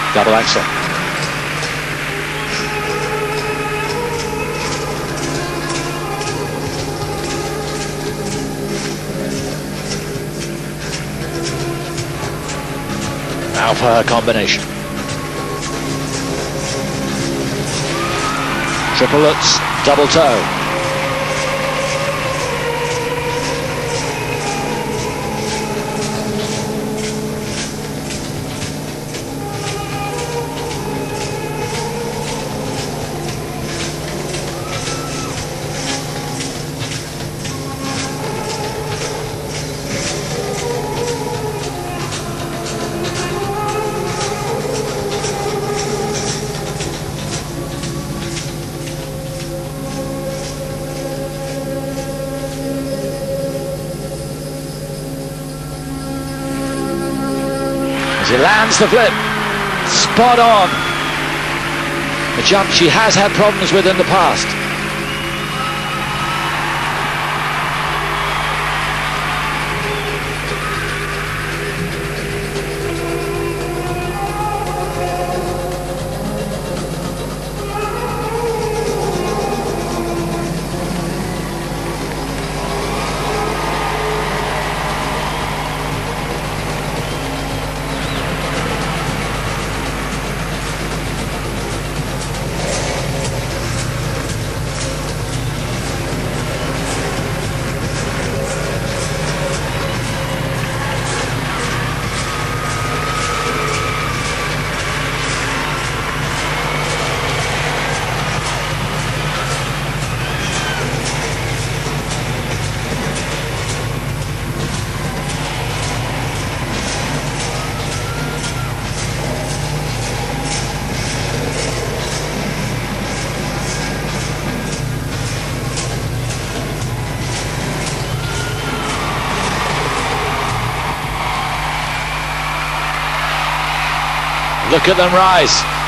double axel. Now for her combination. Triplets, double toe. He lands the flip, spot on. A jump she has had problems with in the past. Look at them rise.